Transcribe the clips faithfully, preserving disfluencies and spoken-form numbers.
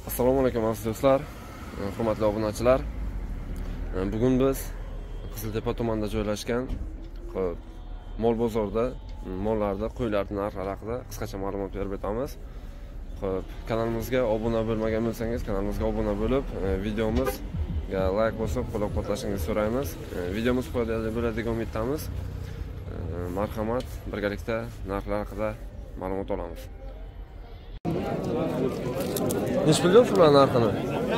Assalomu alaykum aziz do'stlar, hurmatli obunachilar. Bugun biz Qiziltepa tumanida joylashgan mol bozorda mollarda qo'ylarning narxlari haqida qisqacha ma'lumot berib o'tamiz. Xo'p, kanalimizga obuna bo'lmagan bo'lsangiz, kanalimizga obuna bo'lib, videomizga like bosib, qo'llab-quvvatlashingizni so'raymiz. Videomiz foydali bo'ladigan umiddamiz. Marhamat, birgalikda narxlar haqida ma'lumot olamiz. Neç biliyor musun ben narxını?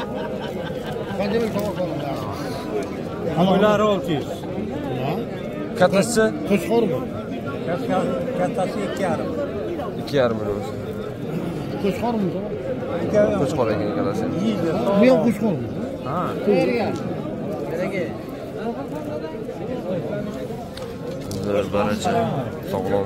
Qo'ylar olti yuz. Kattasi? Qo'shqor mu? Kattasi ikki yarim. ikki yarim million. Qo'shqor mu? Qo'shqor ekan ikkalasi. Bu yoq qo'shqor mu? Ha. Zo'r baracha, sog'lom.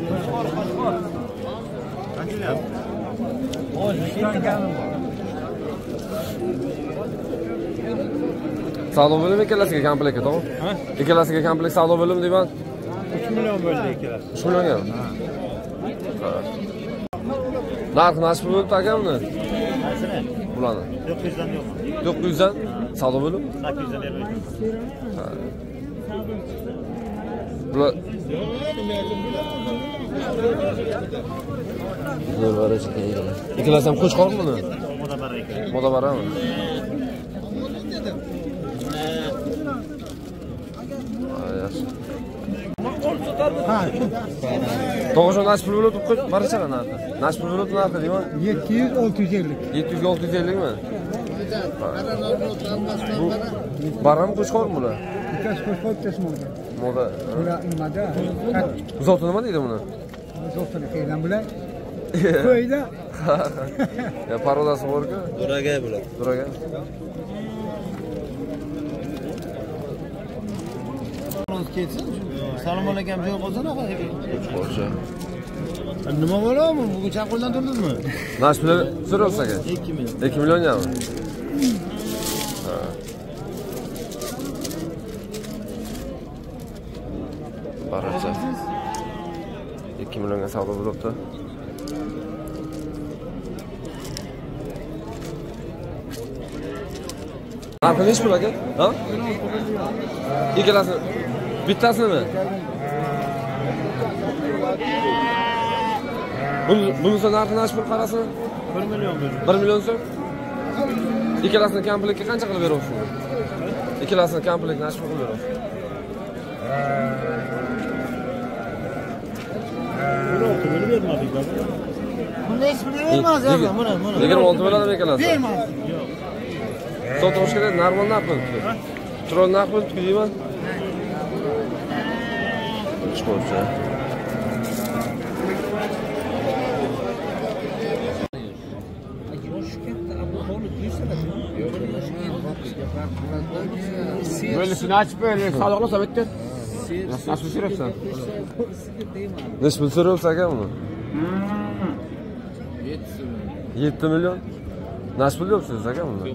Savdo bo'limi ikkalasiga komplekt, to'g'ri? Ha? Ikkalasiga komplekt savdo bo'limi deyman. uch million bo'ldi ikkalasi. uch millionga? Ha. Narx nasib bo'ldi aka buni? Qaysini? Bularni. to'qqiz yuzdan yo'q. to'qqiz yuzdan savdo bo'lim? sakkiz yuzdan bermaydi. Ha. Bular Zo'r baracha ekan. Ikkalasi ham qo'shqor buni? Modabara ekan. Modabarami? Yaxshi. Ha. To'g'ri, nasib pul bo'lib qo'y, barachalar narxi. Nasib pul bo'lib narxi deyman. yetti yuz olti yuz ellik. yetti yuz olti yuz ellik mi? Bu baram qo'shqor bular? Ikkasi qo'shqor, ikkasi moda. Moda. Bular nimada? Zoti nima deydi buni? Zotini qilgan bular. Qo'yda. Ya parodasi bor-ku. Duraga bular. Duraga. Salom alaykum deb qolsana aka. Qo'shqorcha. Nima bo'ladimi? Bugun chaqirdan turdingizmi? Nasib pul so'rayapsiz aka? ikki million. ikki millionmi? Ha. Baracha. ikki millionga savdo bo'libdi. Narxi nech pul aka? Ha? Ikkalasi bittasimi? Bunisi narxi nech pul qarasini? bir million bo'ldi. bir million so'm. Ikkalasini komplektga qancha qilib beryapsiz? Ikkalasini komplekt nech pul qilib beryapsiz? Buni olti bo'lib bermadik baba. Buni hech biri bermaz ya. Mana, mana. yigirma olti bo'ladimi ikkalasi? Bermaz. Sotish kerak, normal narx bo'libdi. Chiroyli narx bo'libdi deyman. Chiqmoqchi. Böylesini açıp böyle sağlıklı sabittir. Nasıl sürüyorsun? Neç pul so'rayapsiz aka buni? yetti million. Nech pul deyapsiz aka buni?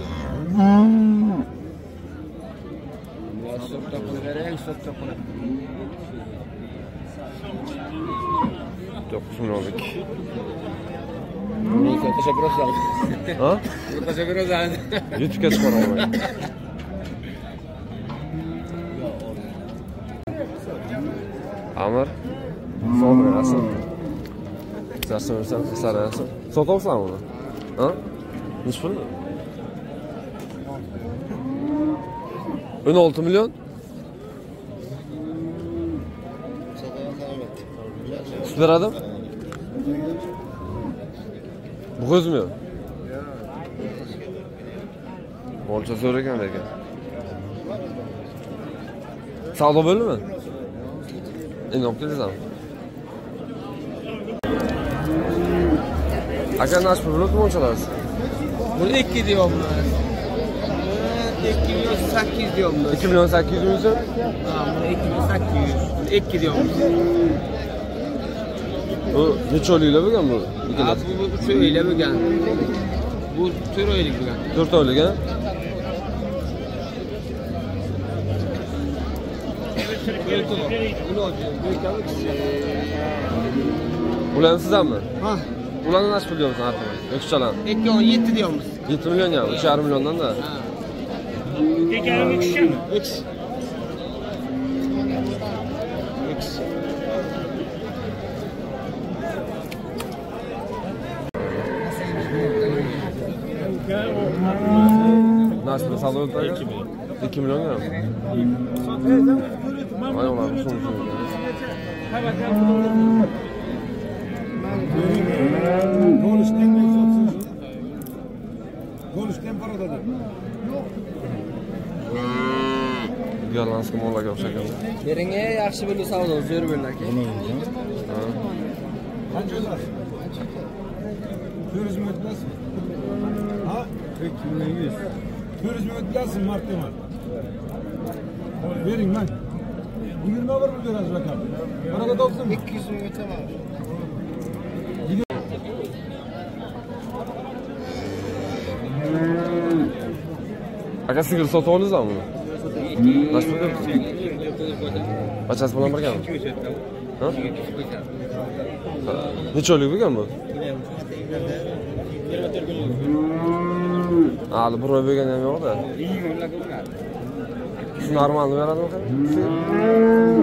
to'qqiz millionlik. Teşekkür ederim. Ha? Teşekkür ederim. YouTube'ga chiqaraman. Amir, sog'mi asl. Zarsan o'rsan, saraysan. Sotavsan uni. Ha? Nech pul? o'n olti million. Sut beradim? Bu o'zmi? Molcha zo'r ekan lekin. Savdo bo'ldimi? Endi olib kelasizmi? Aka nech pul bo'lib molchalar? Bunu ikki diyorum. ikki million sakkiz yuz diyorum. ikki million sakkiz yuz ming? Ha, bunu ikki million sakkiz yuz. ikki diyorum. Bu necha oyliklar bo'lgan bu? Ha, bu uch oylik bo'lgan. Bu to'rt oylik bo'lgan. to'rt oylik, ha? Ulan sizden mi? Ha. Ularni nasıl pul diyorsun artık? Öküzchalan. ikki o'n yetti deymiz. yetti milyon ya, uch yarim milliondan da. Tekerim öküşemi? Öküz. Öküz. Nasıl pul saldı öldü? iki milyon. iki milyon ya. Ay ulan bu sonuç öyle. Yalanski mollaga o'xshagan. Beringe yaxshi bo'ldi savdo, zo'r bo'ldi aka. Turizm ötmesin. Ha? iki milyon yüz. Turizm ötmesin Mart Kemal. Verin lan. Bu yirmi var mı biraz rakam? Bana da doksun mu? ikki yuz ming o'taman. Aka sigir sotib oldingizmi buni? Nasıl pul diyorsun? Bachasi bilan birgami? Ha? Necha oylik bo'lgan bu? Hali bir oy bo'lgan ham yo'q-da. Shu normalni beradimi?